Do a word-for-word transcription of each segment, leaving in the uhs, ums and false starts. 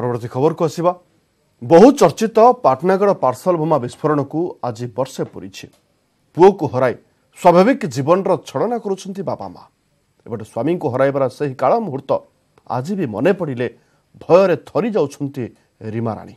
परवर्ती खबर को आसिबा बहु चर्चित पाटनागढ़ पार्सल बोमा विस्फोरण को आज वर्षे पूरी पुओ को हराई स्वाभाविक जीवन छलना करुछंती बापा माँ एबटे स्वामी को हराइबार सही काल मुहूर्त आज भी मने पड़िले भयर थरी जाउछंती रीमा राणी।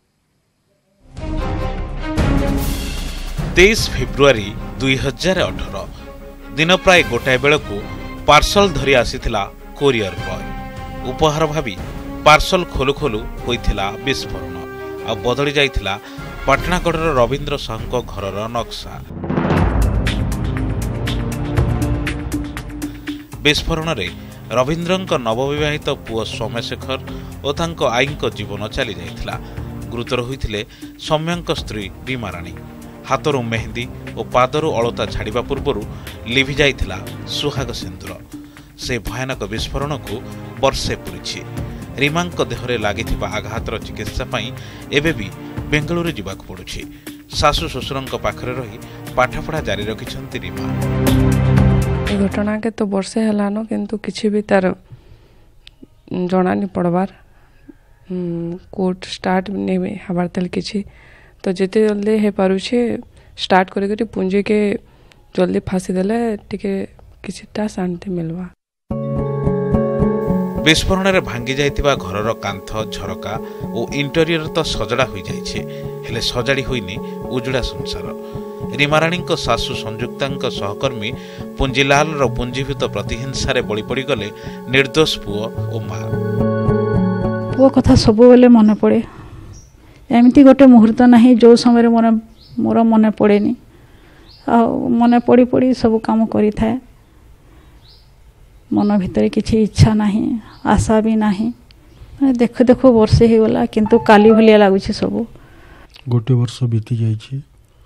तेईस फेब्रुआरी दुई हजार अठर दिन प्राय गोटाए बेलू पार्सल धरी आसीथिला कोरियर बॉय उपहार भावी पार्सल खोलु खोलु होइथिला विस्फोरण आ बदली जाइथिला पाटनागढ़ रवींद्र साहू घरर नक्शा। विस्फोरण रे रवींद्रंक नवविवाहित पुओ सोमेशेखर और तांको आईंक जीवन चली जाइथिला। गुरुतर होइथिले सौम्यंक स्त्री रीमा राणी। हाथरू मेहंदी और पादरू अलता छाड़ा पूर्व लिभि जाइथिला सुहाग सिंदूर। से भयानक विस्फोरण को वर्षे पूरी रीमांक देहरे लागिथिबा आघातर चिकित्सा पई एबे भी बेंगलुरु जिबाक पड़ुछि। सासु ससुरंक पाखरे रही पाठपढ़ा जारी रखिछंती रीमा। ए घटना के तो वर्षे हलानो किंतु किछि भी तार जणा नि पड़बार कोर्ट स्टार्ट नहीं हबार तल किछि तो जिते जल्दी हे पारुछि स्टार्ट करे करी पूंजी के जल्दी फांसी देले टिके किछिटा शांति मिलवा। विस्फोरण रे भांगी जाइतिबा घरर कांथ झरका और इंटेरियर तो सजड़ा होई जाइछे हेले सजाड़ी होइनी उजड़ा संसार। रीमाराणी सासु संयुक्ता सहकर्मी पुंजीलाल रो पुंजीभूत प्रतिहिंसा बड़ी पड़ी गले निर्दोष पुओ और माँ। पुओ कथा सब बेले मन पड़े एमती गोटे मुहूर्त नहीं जो समय मन मोर मन पड़ेनी आ मन पड़ी पड़ी सब काम करी थाए मन भितर किसी इच्छा नहीं आशा भी नहीं देख देख वर्षे हो गला किंतु काली भलिया लगुच सब गोटे वर्ष बीती जाइए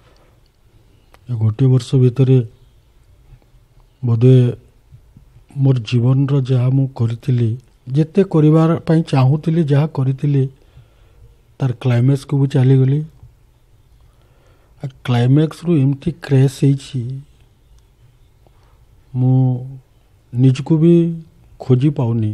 गोटे वर्ष भितर बोधे मोर जीवन रो जहाँ मु करी जेते करिवार पई चाहूली जहाँ करी तार क्लाइमैक्स को भी चली गली क्लाइमैक्स रु एमती क्रैश मु निजको भी खोजी पाऊनी।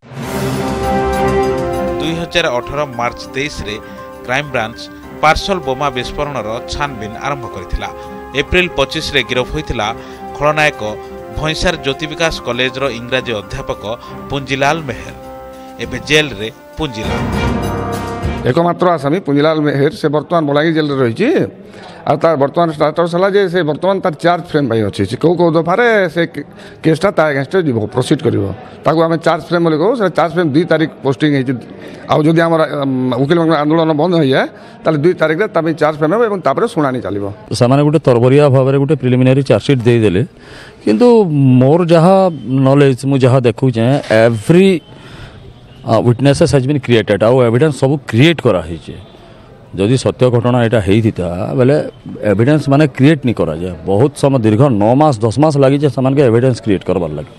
दुई हजार अठर मार्च तेईस रे क्राइम ब्रांच पार्सल बोमा विस्फोरण छानबीन आरंभ करथिला। एप्रिल पच्चीस रे गिरफ होइथिला खलनायक भैंसार ज्योति विकास कॉलेज रो इंग्राजी अध्यापक पुंजीलाल मेहर एबे जेल रे पुंजीलाल एकमात्र आसामी पुंजीलाल मेहर से बर्तमान बलांगीर जेल रही आ तार बर्तमान स्टाटस है जे से बर्तमान तार चार्ज फ्रेम भाई अच्छी कौ कौ दफारे से केसटा ता अगेंस्ट जीव प्रोसीड करिवो ताको आमे चार्ज फ्रेम बोले कहू से चार्ज फ्रेम दुई तारीख पोस्टिंग है आ जदि हमर वकील आंदोलन बंद हो जाए ताले दुई तारीख रे तामे चार्ज फ्रेम एवं तापर सुनानी चलिवो। सामाने गुटे तरबरिया भाबरे गुटे प्रिलिमिनरी चार्जशीट दे देले किंतु मोर जहा नॉलेज मु जहा देखु जे every witnesses has been created आउ एविडेंस सब क्रिएट करा है जदि सत्य घटना यहाँ होता बेले एविडेंस माने क्रिएट नहीं करा जाए बहुत समय दीर्घ नौ मास दस मास लगी के एविडेंस क्रिएट करवार लगे।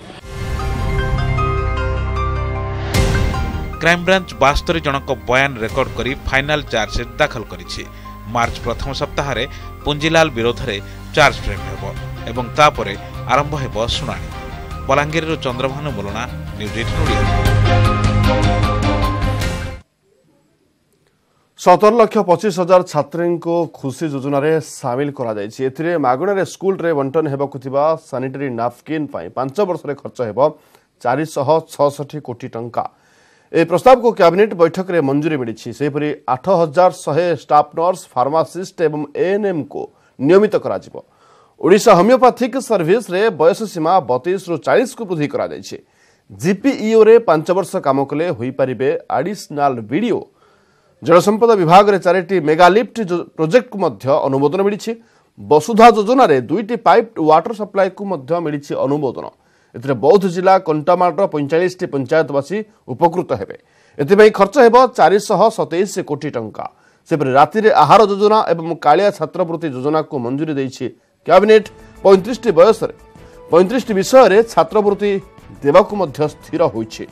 क्राइम ब्रांच बास्तरी जनक बयान रेकर्ड करी फाइनल चार्जशीट दाखल करिछि। मार्च प्रथम सप्ताह रे पुंजीलाल विरोध रे चार्ज फ्रेम हेबो एवं तापरे आरंभ हेबो सुनानी। बलांगीर रो चंद्रभानु बोलना न्यूज एटीन ओडिया। सतर लक्ष पचिश हजार छात्री को खुशी योजना रे सामिल करा जायछि। एथिरे मागणारे स्कूल रे बंटन हेबाकु थिबा सैनिटरी नापकिन पई पांच वर्ष रे खर्च हेबो चार सौ छियासठ कोटी टंका। ए प्रस्ताव को कैबिनेट बैठक रे मंजूरी मिली। सेपरी आठ हजार शहे स्टाफ नर्स फार्मासिस्ट एवं एएनएम को नियमित करा जिवो। ओडिशा होमियोपैथिक सर्विस रे बयस सीमा बतीस रु चालीस को वृद्धि करा जायछि। जीपीईओ रे पांच वर्ष काम कले होई परिबे एडिशनल वीडियो। जलसंपद विभाग रे चारिटी मेगालिफ्ट प्रोजेक्ट को मध्य अनुमोदन मिली। वसुधा योजना रे दुईटी पाइप वाटर सप्लाई को मध्य मिली अनुमोदन। एथिरे बौद्ध जिला कंटामाल पैंतालीस टी पंचायतवासी उपकृत हेबे। एथिपई खर्च हेबो चार सौ सतैश कोटी टंका। सेपरि राति रे आहार योजना एवं कालिया छात्रवृत्ति योजना को मंजूरी देछि कैबिनेट। पैंतीस टी बयस रे पैंतीस टी विषय रे छात्रवृत्ति देबाकू मध्य स्थिर होइछि।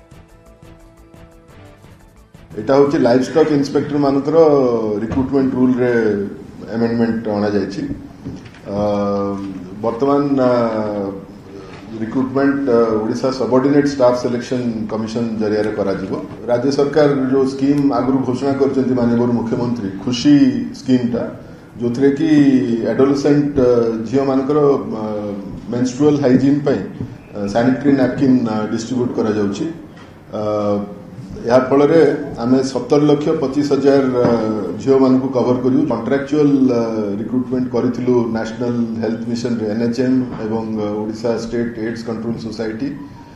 एटा होची लाइफ स्टॉक इंस्पेक्टर मानकर रिक्रुटमेंट रूल रे अमेंडमेंट अना जायछि। वर्तमान recruitment Odisha subordinate staff selection commission जरिया रे करा जिवो। राज्य सरकार जो स्कीम आगु घोषणा करचंती माननीय मुख्यमंत्री खुशी स्कीम टा जो थे कि एडोलेसेंट झील मानकर menstrual hygiene sanitary napkin distribute करा जाउची। या फल आम सत्तर लक्ष पचीस हजार झील मान कवर करूँ। कंट्राक्चुअल रिक्रुटमेंट करूँ नेशनल हेल्थ मिशन एनएचएम एवं Odisha state AIDS control society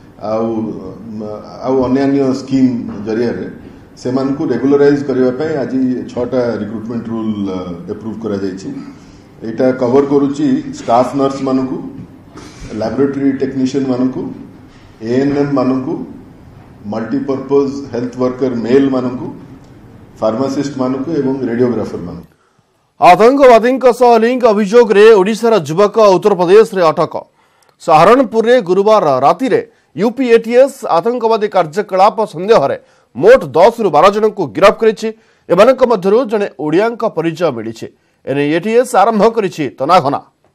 आउ अन्य स्कीम जरिया से मानकु रेगुलराइज करने आज छटा रिक्रुटमेंट रूल एप्रूव करा जायछि। एटा कवर करूची स्टाफ नर्स मानकु, लैबोरेटरी टेक्नीशियन मानकु, एएनएम मानकु, मल्टीपर्पज हेल्थ वर्कर मेल मानकु, फार्मासिस्ट मानकु एवं रेडियोग्राफर मानकु। आतंकवादी लिंक अभियोग रे ओडिशार युवक उत्तर प्रदेश रे अटक। सहारनपुर रे गुरुवार राति रे यूपी एटीएस आतंकवादी कार्यकलाप संदेह रे मोट दस रु बारह जन को गिरफ्त करिछि। एमानक मध्यरु जने ओडियांक परिचय मिलिछि। एने एटीएस आरंभ करिछि तनाघना।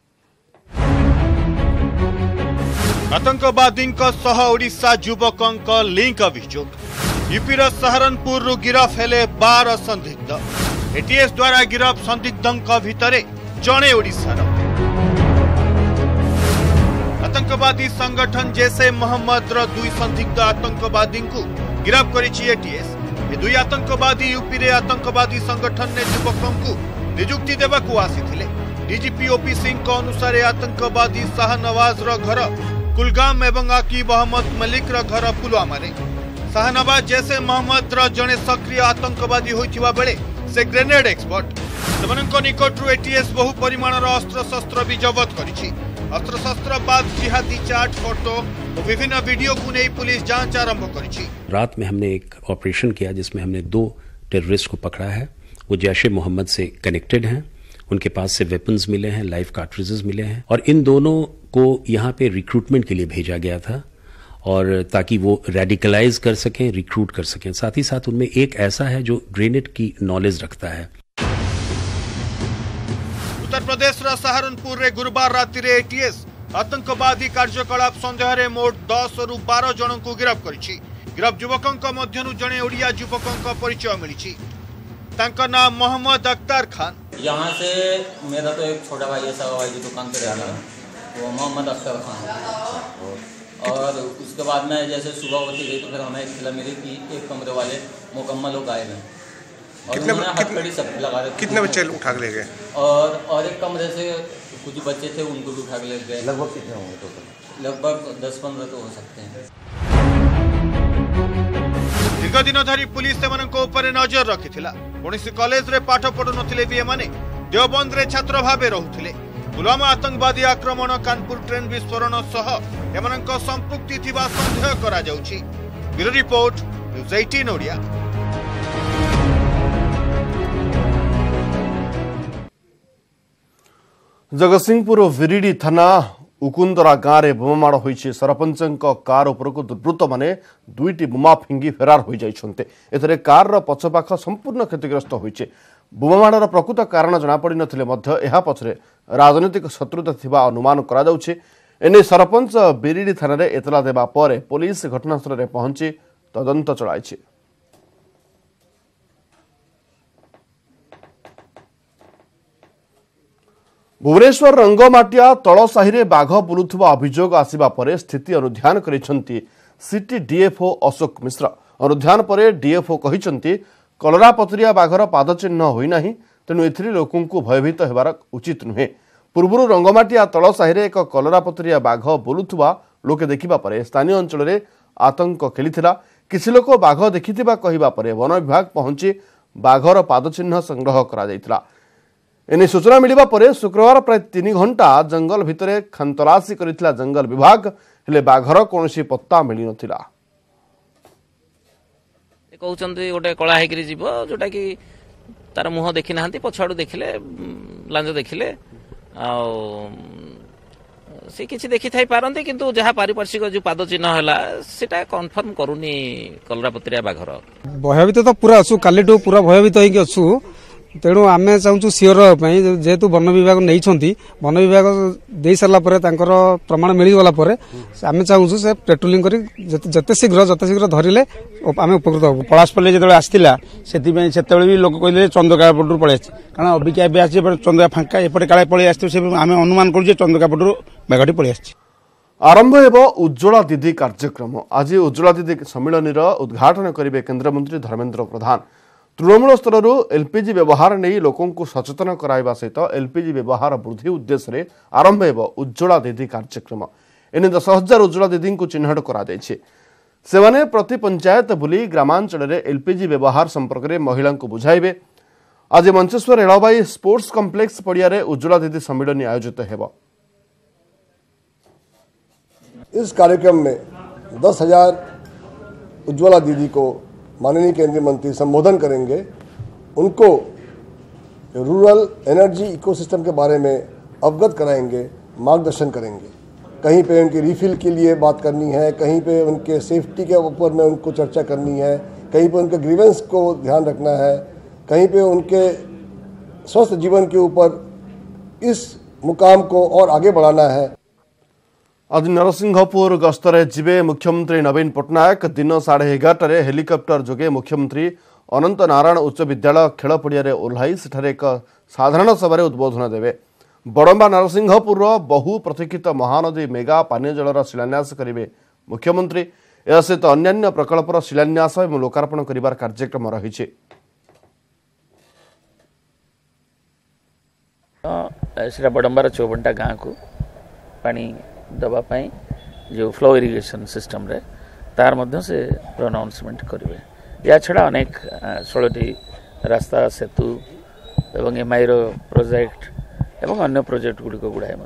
आतंकवादी ओडिशा युवक लिंक अभियोग। यूपी सहारनपुर रु गिरफ हेले बारह संदिग्ध। एटीएस द्वारा गिरफ संदिग्धंक भितरे जणे ओडिशार आतंकवादी संगठन जैसे मोहम्मद रो दुई संदिग्ध आतंकवादी को गिरफ करिछि एटीएस। ए दुई आतंकवादी यूपी रे आतंकवादी संगठन ने युवकों को नियुक्ति देवाकू आसीथिले। डीजीपी ओपी सिंह को अनुसार आतंकवादी शाहनवाज रो घर कुलगाम एवं आकिब अहमद मलिक रो घर पुलवामा रे। शाहनवाज जैसे मोहम्मद रो जणे सक्रिय आतंकवादी होइथिबा बेले से ग्रेनेड एक्सपर्ट। सेमानक निकटरू एटीएस बहु परिमाणर अस्त्र शस्त्र भी जब्त करिछि। अस्त्र शस्त्र बाद जिहादी चार्ट फोटो और विभिन्न वीडियो को नहीं पुलिस जांच आरंभ करिछि। रात में हमने एक ऑपरेशन किया जिसमें हमने दो टेररिस्ट को पकड़ा है। वो जैश मोहम्मद से कनेक्टेड हैं। उनके पास से वेपन्स मिले हैं, लाइव कार्ट्रिजेस मिले हैं और इन दोनों को यहाँ पे रिक्रूटमेंट के लिए भेजा गया था और ताकि वो रेडिकलाइज कर सकें, रिक्रूट कर सकें। साथ ही साथ उनमें एक ऐसा है जो ग्रेनेड की नॉलेज रखता है। उत्तर प्रदेश रा सहारनपुर रे गुरुवार राति रे एटीएस आतंकवादी कार्यकलाप संदेह रे मोट दस रु बारह जन को गिरफ्त करिछि। गिरफ्त युवकों मध्यनु जणे ओडिया युवकों परिचय मिलिछि। तांका नाम मोहम्मद अख्तर खान। यहाँ से मेरा तो एक छोटा भाई ऐसा भाई की दुकान पे रहता है, वो मोहम्मद अख्तर खान। और उसके बाद में जैसे सुबह होती गई तो फिर हमें इत्तला मिली कि एक कमरे वाले मुकम्मल लोग आए हैं और उन्होंने हथकड़ी सब लगा रहे। कितने बच्चे उठा के ले गए? और और एक कमरे से कुछ बच्चे थे उनको भी उठा के ले गए। लगभग कितने होंगे टोटल? लगभग दस पंद्रह तो हो सकते हैं। दीर्घ दिन धरी पुलिस सेमानक ऊपर नजर रखिथिला। कौनसी कॉलेज रे पाठ पढ़ु नथिले भी एमाने देवबंद रे छात्र भाबे रहुथिले। पुलवामा आतंकवादी आक्रमण, कानपुर ट्रेन विस्फोरण सह एमानक संपृक्ति थिबा संदेह करा जाउछि। ब्यूरो रिपोर्ट न्यूज अठारह ओडिया। जगतसिंहपुर विरिडी थाना उकुंदरा गाँव में बोमामाड़ होइछि। सरपंच कार उपरकू दुर्वृत्त माने दुईटी बोमा फिंगी फेरार हो जाइछन्ते। एथरे कार रो पछपाख संपूर्ण क्षतिग्रस्त होइछि। बोमामाड़र प्रकृत कारण जनापड़ी नथिले मध्य एहा पछरे राजनीतिक शत्रुता थिबा अनुमान करा जाउछि। एने सरपंच बिरिडी थाना रे एतला देबा परे पुलिस घटनास्थल रे पहुंची तदंत चलाइछि। भुवनेश्वर रंगमाटिया तलसाही बाघ बुलुवा अभियोग आसिबा परे स्थिति अनुध्यान करिसेंती सिटी डीएफओ अशोक मिश्र। अनुध्यान परे डीएफओ कहिसेंती कलरापतरिया बाघर पादचिह्न होई नाही, तेणु एथिरे लोकंकु भयभीत हेबार उचित नुहे। पूर्वरु रंगमाटिया तलसाही एक कलरापतरिया बाघ बुलुवा लोके देखिबा परे स्थानीय अंचल रे आतंक खेलिथिला। किछि लोक बाघ देखिथिबा कहिबा परे वन विभाग पहुंची बाघर पादचिह्न संग्रह करा जायतिला। एने सूचना मिलिबा परे शुक्रवार प्राय तीन घंटा जंगल भितरे खानतलासी करिथिला जंगल विभाग, हेले बाघर कोनोसी पत्ता मिली नथिला। कहउचंती गोटे कळा हेकरी जीव जोटा कि तार मुह देखि नाहंती, पछाडू देखिले लांज देखिले आ से किछि देखि थाई पारंती, किंतु जहा पारिपार्श्विक जो पाद चिन्ह हला सेटा कन्फर्म करूनी कलरापत्रिया बाघर। भयभीत तो पूरा असु, कालीटू पूरा भयभीत होइके असु। तेणु आम चाहूँ सियोर जेहेतु वन विभाग नहीं वन विभाग दे सारा प्रमाण मिलगला आम चाहूँ से पेट्रोलिंग कर जिते शीघ्र जिते शीघ्र धरले आम उपकृत हूँ। पलाशपल्ली जो आसला से भी लोक कहते चंद्रका पटू पलि कारण अबिका एवं आसी चंद्रका फांका एपटे काले पलि आस आम अनुमान कर चंद्रका पटू मेघटी पलि आस। आरंभ हेब उज्ज्वला दीदी कार्यक्रम। आज उज्ज्वला दीदी सम्मिलन उद्घाटन करेंगे केन्द्रमंत्री धर्मेन्द्र प्रधान। तृणमूल स्तर एलपीजी व्यवहार नहीं लोकों सचेतन कराइबा सहित एलपीजी व्यवहार वृद्धि उद्देश्य आरंभ हेब उज्ज्वला दीदी कार्यक्रम। एने दस हजार उज्ज्वला दीदी को चिन्हट कर प्रति पंचायत बुली ग्रामांचल एलपीजी व्यवहार संपर्क में महिला को बुझाइबे। आज मंचेश्वर रेलवाई स्पोर्ट्स कॉम्प्लेक्स पड़िया उज्ज्वला दीदी सम्मिलन आयोजित हेब। इस कार्यक्रम में दस हजार उज्ज्वला दीदी को माननीय केंद्रीय मंत्री संबोधन करेंगे। उनको रूरल एनर्जी इकोसिस्टम के बारे में अवगत कराएंगे, मार्गदर्शन करेंगे। कहीं पे उनकी रिफिल के लिए बात करनी है, कहीं पे उनके सेफ्टी के ऊपर में उनको चर्चा करनी है, कहीं पे उनके ग्रीवेंस को ध्यान रखना है, कहीं पे उनके स्वस्थ जीवन के ऊपर इस मुकाम को और आगे बढ़ाना है। आज नरसिंहपुर गस्तरे जिबे मुख्यमंत्री नवीन पट्टनायक। दिन साढ़े एगारटार हेलिकप्टर जोगे मुख्यमंत्री अनंत नारायण उच्च विद्यालय खेल पड़िया ओह्लाई सेठारे एक साधारण सभा उद्बोधन देवे। बड़म्बा नरसिंहपुर बहु प्रतीक्षित महानदी मेगा पानीय जलर शिलान्यास करेंगे मुख्यमंत्री। यह सहित अन्यान्य प्रकल्पर शिलान्यास और लोकार्पण कर कार्यक्रम रही। बड़म्बार चौबंटा गाँव को पानी दवापाई जो फ्लो इरिगेशन सिस्टम रे तार मध्य से अनाउंसमेंट करेंगे। या छड़ा अनेक षोलटी रास्ता सेतु एवं एमआई प्रोजेक्ट एवं अन्य प्रोजेक्ट गुड़िक गुड़ाए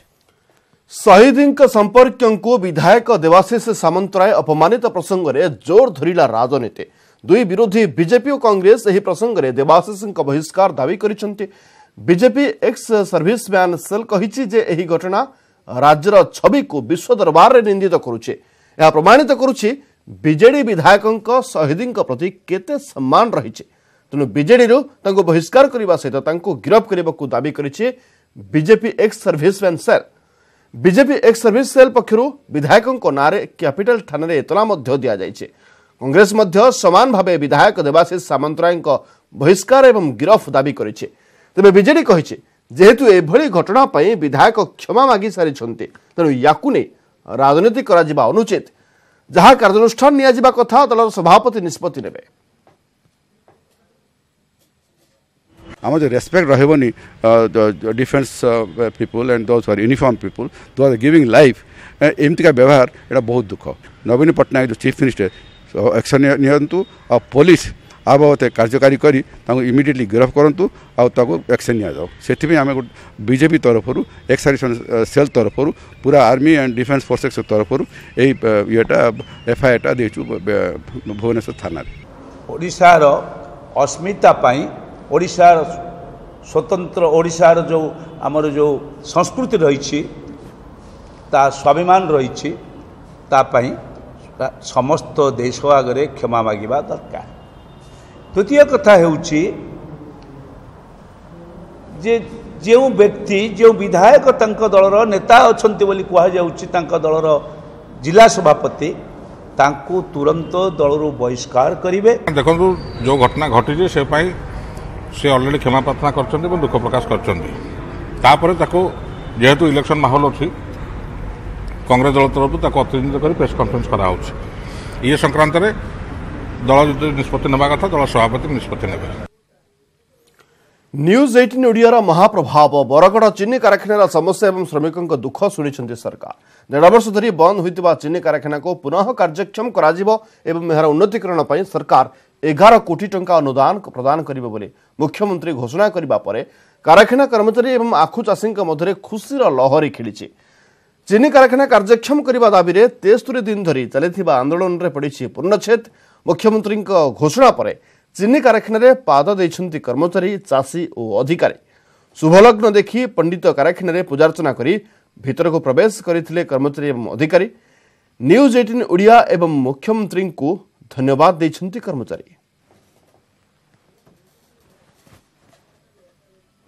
शहीद संपर्क को विधायक देवाशीष सामंतराय अपमानित प्रसंग में जोर धरिला राजनीति। दुई विरोधी बीजेपी और कांग्रेस यह प्रसंग में देवाशीष बहिष्कार दावी करिसेंति। बीजेपी एक्स सर्विसमैन सेल कहिछि जे एही घटना राज्यर छवि को विश्व दरबार में निंदित करुचे। यह प्रमाणित करुछि बीजेडी विधायक शहीद प्रति केते सम्मान रही। तेणु बीजेडी बहिष्कार करने सहित गिरफ करने को दावी करिछि BJP ex serviceman cell. BJP ex service cell पक्षरु विधायकों नारे कैपिटल थाना एतला दिया जाइछे। कांग्रेस मध्य समान भावे विधायक देवाशीष सामंतराय बहिष्कार एवं गिरफ दावी करिछे। तेबे बीजेडी कहिछे जेहेतु एभली घटना पई विधायक क्षमा मागी सारी तेणु याकु नहीं राजनीति करा जिबा अनुचित। जहाँ कार्यानुष्ठान निया जिबा कथा दलर सभापति निष्पत्ति नेबे। आम जो रेस्पेक्ट रहबनी defence people and those are uniform people दो आर गिविंग लाइफ एमती का व्यवहार एटा बहुत दुख। नवीन पट्टनायक जो चीफ मिनिस्टर एक्शन नियंतु और पुलिस आ बाबते कार्यकारी करी इमिडिएटली गिरफ करूँ और एक्शन नि जाओ। से आम बीजेपी तरफ एक्स सेल तरफ पूरा आर्मी एंड डिफेंस फोर्सेस तरफ येटा एफआईआर देचु भुवनेश्वर थाना। ओडिशार अस्मिता पाई ओडिशार स्वतंत्र ओडिशार जो आमर जो संस्कृति रही ता स्वाभिमान रही तापाई समस्त देश आगे क्षमा मागिबा दरकार। द्वितीय कथा हेउची जे जो व्यक्ति जो विधायक तंक दलर नेता अछंती बोली कहा जाउची तंक दलर जिला सभापति तांको तुरंत दलरू बहिष्कार करिवे। देखो जो घटना घटी से पाई से ऑलरेडी क्षमा प्रार्थना करछन्ती दुख प्रकाश करछन्ती। तापर ताको जेहेतु इलेक्शन माहौल अछि कांग्रेस दल तरफ ताको अतिरिक्त कर प्रेस कॉन्फ्रेंस करा होछि। ये संक्रांत रे दल जो निष्पत्ति नेबा कथा दल सभापति निष्पत्ति नेबे। न्यूज अठारह ओडिया महाप्रभाव बरगड़ चीनी कारखानार समस्या एवं श्रमिकों दुख शुणी सरकार। देढ़ वर्ष धरी बंद होता चीनी कारखाना को पुनः कार्यक्षम एवं यार उन्नतीकरण पर सरकार एगार कोटी टंका अनुदान प्रदान करिबे बोली मुख्यमंत्री घोषणा करबा परे कारखाना कर्मचारी एवं आखु चाषी मध्य खुशीर लहरी खेली। चीनी कारखाना कार्यक्षम करने दाबी में तेस्तरी दिन धरी चली आंदोलन में पड़ी पूर्णछेद। मुख्यमंत्री घोषणा पर चीनी कारखाना पाद देइछन्ति कर्मचारी चाषी और अधिकारी। शुभलग्न देखी पंडित कारखाना पूजार्चना करी भीतर को प्रवेश करथिले कर्मचारी एवं अधिकारी। न्यूज अठारह ओडिया एवं मुख्यमंत्री को धन्यवाद देइछन्ति कर्मचारी।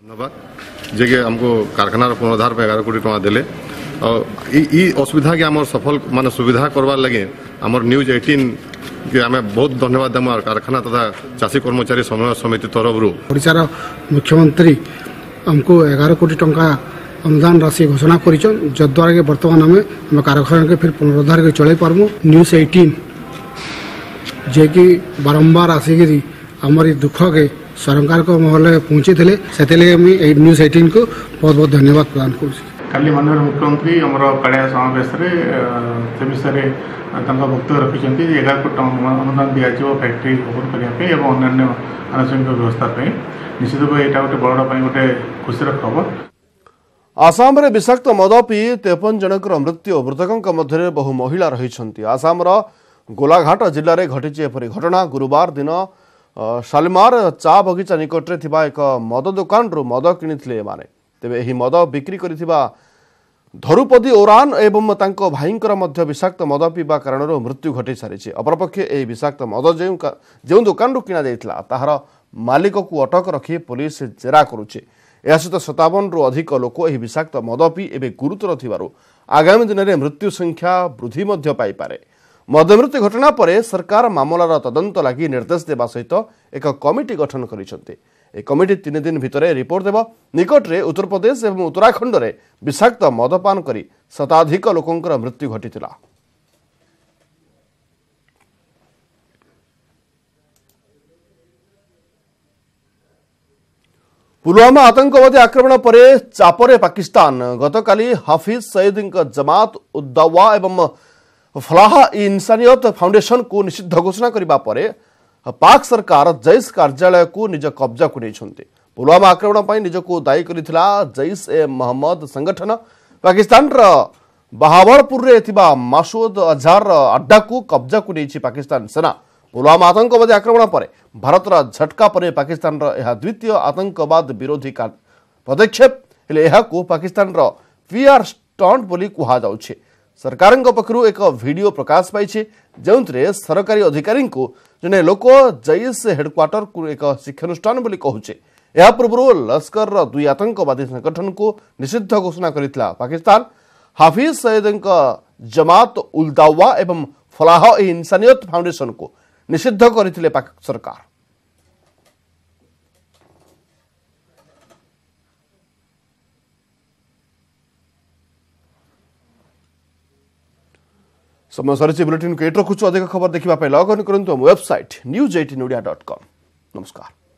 धन्यवाद जे के हमको कारखाना पुनरुद्धार पे एगारह कोटी टका देले और ई असुविधा के आम सफल मान सुविधा करवार लगे आम न्यूज एटीन के आम बहुत धन्यवाद देम कारखाना तथा चाषी कर्मचारी समन्वय समिति तरफ ओडिशार मुख्यमंत्री हमको एगारह कोटी टंका अनुदान राशि घोषणा कर जद्वारा के बर्तमान आम आम कारखाना के फिर पुनरुद्धार के चल पार्मु न्यूज एटीन जे कि बारंबार आसिक आमर दुख के सरकार को महल पहुंची थे से न्यूज एटीन को बहुत बहुत धन्यवाद प्रदान कर काली माननीय मुख्यमंत्री आमर कालिया समावेश विषय वक्तव्य रखिंट एगार कोटी अनुदान दिज्व फैक्ट्री ओपन करने और अन्य आनुषंगिक व्यवस्था निश्चित भाव यहाँ गोटे बड़ गोटे खुशी खबर। आसाम रे विषाक्त मद पी तेपन जनकर मृत्यु मृतकों मध्य बहु महिला रही आसाम गोलाघाट जिले में घटी एपरी घटना गुरुवार दिन शालिमार चा बगीचा निकटरे थिबा एक मद दुकान रु मद किनिथिले एमाने तेबे एही मद बिक्री करिथिबा धरुपदी ओरान एवं तांको भाईंकर मध्य विषाक्त मद पीवा कारण मृत्यु घटी सारी अपरपक्षे एही विषाक्त मद जो दुकान रु किना जाइथिला ताहार मालिक को अटक रखी पुलिस जेरा करुचे या सहित सतावन रु अधिक लोक एही विषाक्त मद पी एबे गुरुतर थिबारु आगामी दिन में मृत्यु संख्या वृद्धि मध्य पाई पारे मद मृत्यु घटना पर सरकार मामलार तदंत लगी निर्देश देवा सहित एक कमिटी गठन करिसेंते ए कमिटी तीन दिन भितर रिपोर्ट देव निकटरे उत्तर प्रदेश एवं उत्तराखंड में विषाक्त मदपान करी शताधिक लोकंकर मृत्यु घटिथिला। पुलवामा आतंकवादी आक्रमण पर चापरे पाकिस्तान गतकाली हाफिज सईद जमात उद्दावा एवं फलाह इंसानियत फाउंडेशन को निषिद्ध घोषणा करने पर पाक सरकार जैश कार्यालय को निज कब्जा को नहीं पुलवामा आक्रमण पर निज को दायी करथिला जैश ए मोहम्मद संगठन पाकिस्तान बहावलपुर में मासूद अजहर अड्डा को कब्जा को नहीं पाकिस्तान सेना पुलवामा आतंकवादी आक्रमण पर भारत झटका पर पाकिस्तान यह द्वितीय आतंकवाद विरोधी पदक्षेप हेले पाकिस्तान पीआर स्टंट बोली कहुच्छे। सरकार पक्षर एक वीडियो प्रकाश पाई जो सरकारी अधिकारी को जने लोक जैश हेडक्वार्टर को एक शिक्षानुष्ठान बोली कहूचे। यह पूर्व लश्कर दुई आतंकवादी संगठन को निषिद्ध घोषणा करथिला पाकिस्तान हाफिज सईद जमात उल दावा एवं फलाह इंसानियत फाउंडेशन को निषिद्ध करथिले पाक सरकार। समय सरी बुलेटिन को एट रखुछु अधिक खबर देखा लॉग इन करंतु website news eighteen Odia dot com. नमस्कार।